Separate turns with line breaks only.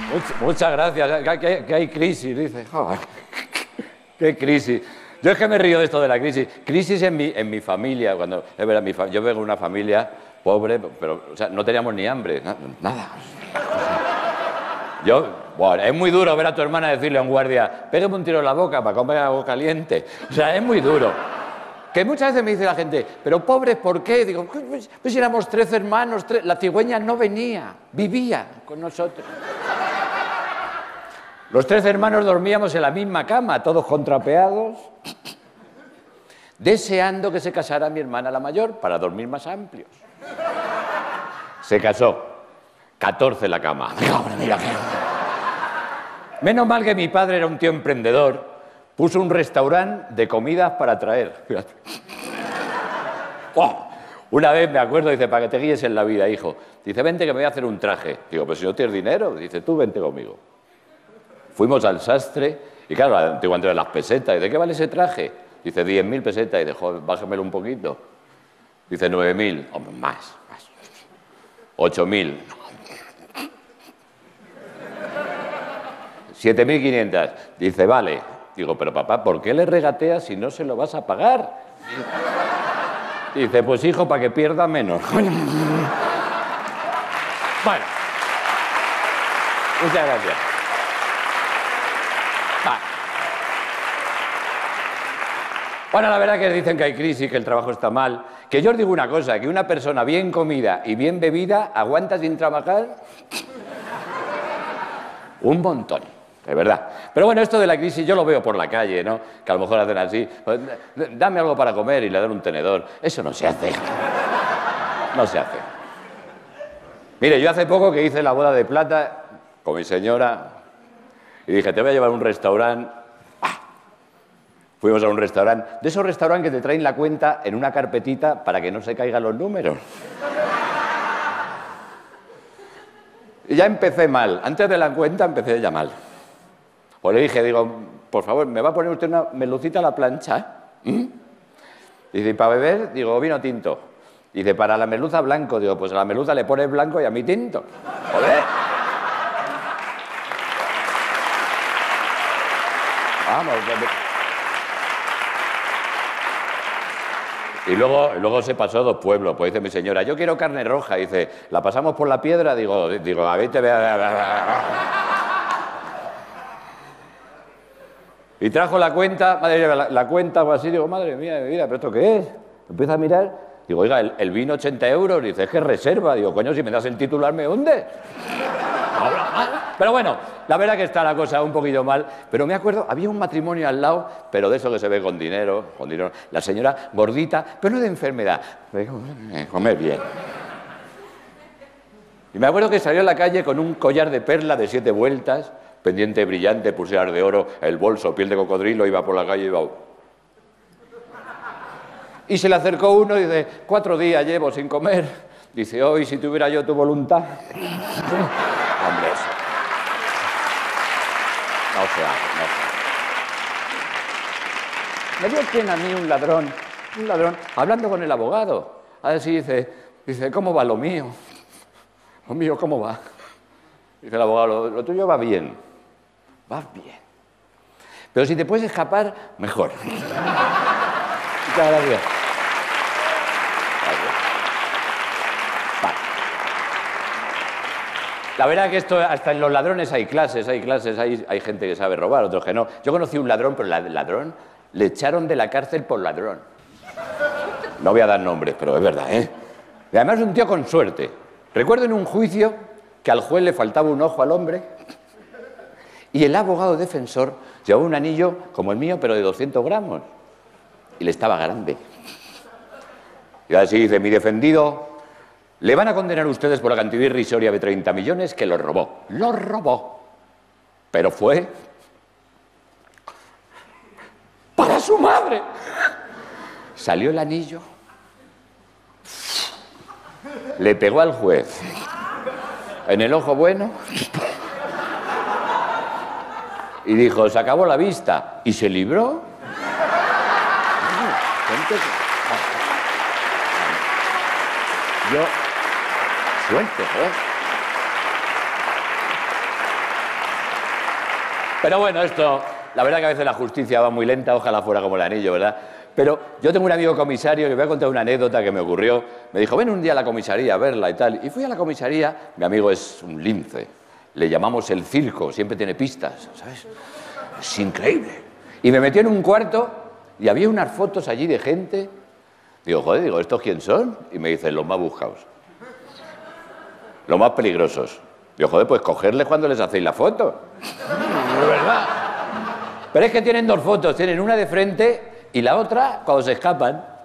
Muchas gracias. Que hay crisis, dice. Joder. ¡Qué crisis! Yo es que me río de esto de la crisis. Crisis en mi familia. Cuando, es verdad, yo vengo de una familia pobre, pero o sea, no teníamos ni hambre. Nada. Bueno, es muy duro ver a tu hermana decirle a un guardia, pégame un tiro en la boca para comer algo caliente. O sea, es muy duro. Que muchas veces me dice la gente, pero pobres, ¿por qué? Digo, pues éramos 3 hermanos, la cigüeña no venía, vivía con nosotros. Los 3 hermanos dormíamos en la misma cama, todos contrapeados, deseando que se casara mi hermana la mayor para dormir más amplios. Se casó. 14 en la cama. Menos mal que mi padre era un tío emprendedor. Puso un restaurante de comidas para traer. ¡Oh! Una vez me acuerdo, dice, para que te guíes en la vida, hijo. Dice, vente que me voy a hacer un traje. Digo, pues si no tienes dinero. Dice, tú vente conmigo. Fuimos al sastre y claro, antiguamente eran las pesetas. ¿Y de qué vale ese traje? Dice, 10.000 pesetas. Y dijo, bájamelo un poquito. Dice, 9.000. Hombre, más. 8.000. 7.500. Dice, vale. Digo, pero papá, ¿por qué le regateas si no se lo vas a pagar? Dice, pues hijo, para que pierda menos. Bueno. Muchas gracias. Bueno, la verdad que dicen que hay crisis, que el trabajo está mal. Que yo os digo una cosa, que una persona bien comida y bien bebida aguanta sin trabajar un montón, de verdad. Pero bueno, esto de la crisis yo lo veo por la calle, ¿no? Que a lo mejor hacen así, pues, dame algo para comer y le dan un tenedor. Eso no se hace. No se hace. Mire, yo hace poco que hice la boda de plata con mi señora y dije, te voy a llevar a un restaurante. Fuimos a un restaurante, de esos restaurantes que te traen la cuenta en una carpetita para que no se caigan los números. Y ya empecé mal. Antes de la cuenta empecé ya mal. Pues le dije, digo, por favor, ¿me va a poner usted una merlucita a la plancha? Dice, ¿y para beber? Digo, vino tinto. Dice, para la merluza blanco. Digo, pues a la merluza le pones blanco y a mí tinto. Joder. Vamos. Y luego se pasó 2 pueblos. Pues dice mi señora, yo quiero carne roja. Dice, ¿la pasamos por la piedra? Digo, a ver, te vea. Y trajo la cuenta, madre mía, la cuenta o así. Digo, madre mía, ¿pero esto qué es? Empieza a mirar. Digo, oiga, el vino 80 euros. Dice, es que es reserva. Digo, coño, si me das el titular, ¿me hundes? Pero bueno, la verdad que está la cosa un poquillo mal. Pero me acuerdo, había un matrimonio al lado, pero de eso que se ve con dinero. La señora gordita, pero no de enfermedad. Comer bien. Y me acuerdo que salió a la calle con un collar de perla de 7 vueltas, pendiente brillante, pulseras de oro, el bolso, piel de cocodrilo, iba por la calle y iba... Y se le acercó uno y dice, 4 días llevo sin comer. Dice, hoy si tuviera yo tu voluntad... Hombre, eso. No se hace. Me dio pena a mí un ladrón, hablando con el abogado. A ver si dice, ¿cómo va lo mío? Lo mío, ¿cómo va? Dice el abogado, lo tuyo va bien. Va bien. Pero si te puedes escapar, mejor. Muchas gracias. La verdad que esto, hasta en los ladrones hay clases, hay gente que sabe robar, otros que no. Yo conocí un ladrón, pero el ladrón le echaron de la cárcel por ladrón. No voy a dar nombres, pero es verdad, ¿eh? Y además un tío con suerte. Recuerdo en un juicio que al juez le faltaba un ojo al hombre y el abogado defensor llevaba un anillo como el mío, pero de 200 gramos. Y le estaba grande. Y así dice, mi defendido... Le van a condenar ustedes por la cantidad irrisoria de 30 millones que lo robó. Lo robó. Pero fue... para su madre. Salió el anillo. Le pegó al juez. En el ojo bueno. Y dijo, se acabó la vista. Y se libró. Yo... Suerte, ¿eh? Pero bueno, esto, la verdad que a veces la justicia va muy lenta, ojalá fuera como el anillo, ¿verdad? Pero yo tengo un amigo comisario que me voy a contar una anécdota que me ocurrió. Me dijo, ven un día a la comisaría a verla y tal. Y fui a la comisaría, mi amigo es un lince, le llamamos el circo, siempre tiene pistas, ¿sabes? Es increíble. Y me metió en un cuarto y había unas fotos allí de gente. Digo, joder, digo, ¿estos quién son? Y me dicen, los más buscados. Los más peligrosos. Digo, joder, pues cogerles cuando les hacéis la foto. De verdad. Pero es que tienen dos fotos, tienen una de frente y la otra cuando se escapan.